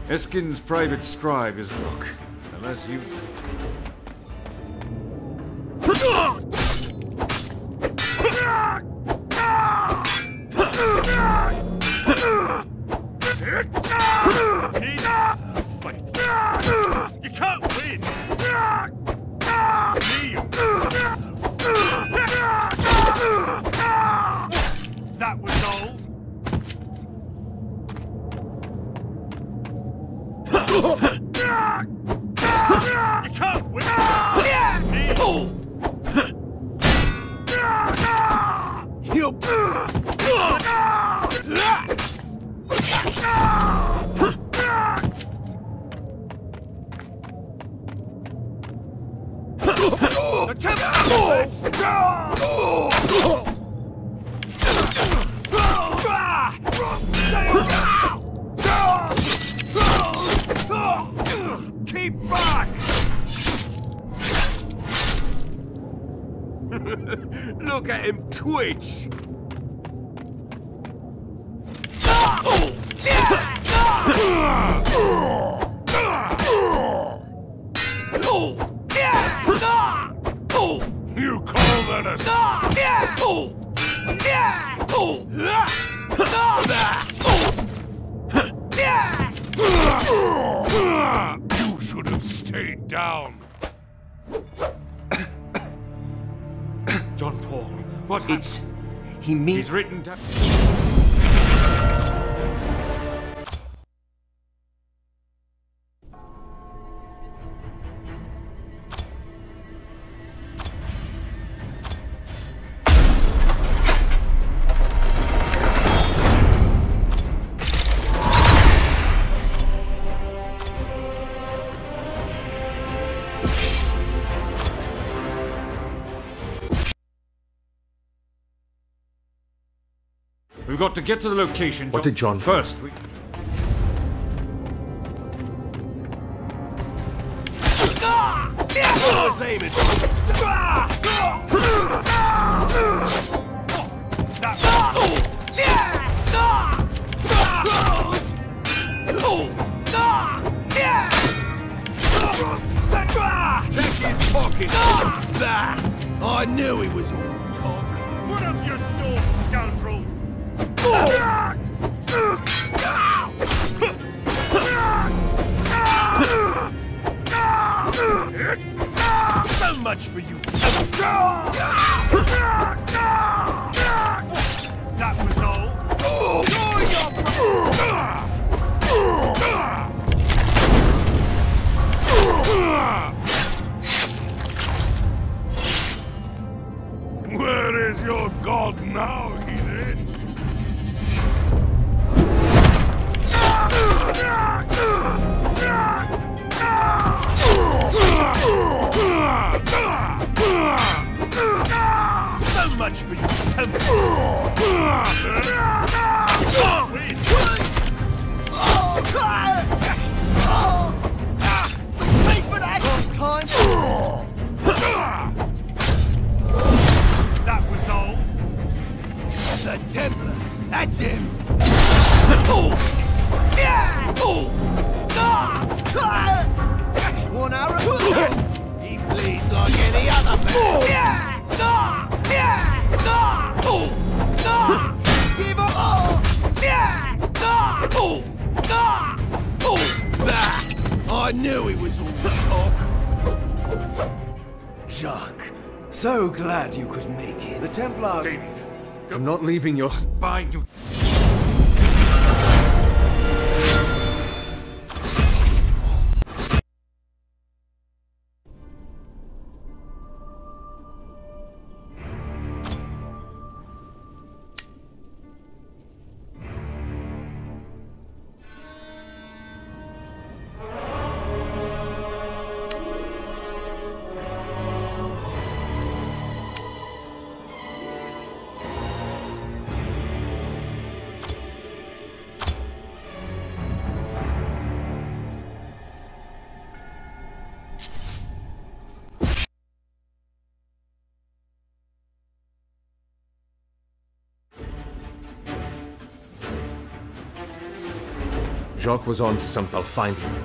Eskin's private scribe is Rook. Unless you... You can't win! That was all? You can't win! Keep back! Look at him twitch! You call that a... You should have stayed down. John Paul, what It's... he means... He's written down... We've got to get to the location. What did John... First, we... Check his pocket! I knew he was all talk. Put up your sword, scoundrel! So much for you. That was all. Where is your god now, heathen? So much for you, temple. Wait for that last time. That was all. The Templar. That's him. One arrow. He bleeds like any other man. Give up all. I knew he was all talk. Jacques, so glad you could make it. The Templars... David, I'm not leaving your... Bind you... Jacques was on to something. I'll find him.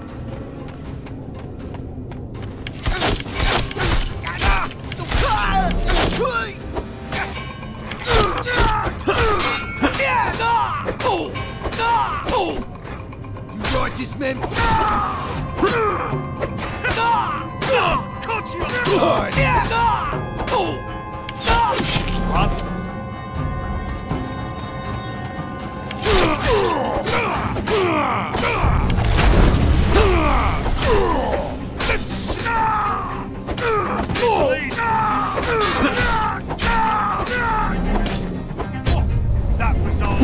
You righteous men! Cut your blood! That was all.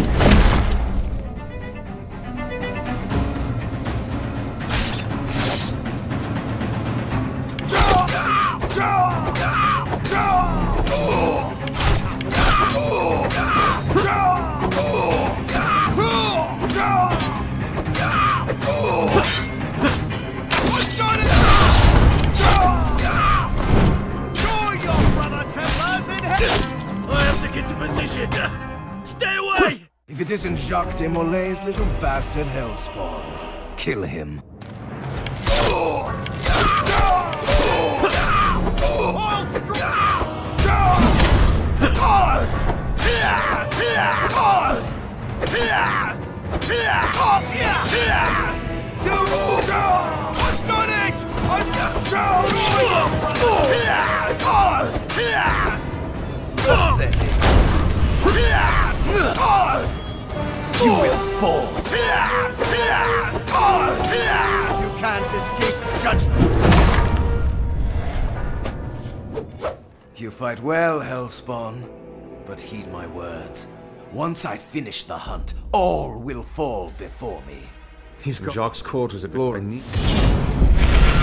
Stay away! If it isn't Jacques de Molay's little bastard Hellspawn, kill him. I've done it! Pathetic. You will fall. You can't escape judgment. You fight well, Hellspawn, but heed my words. Once I finish the hunt, all will fall before me. He's got Jacques' quarters at glory.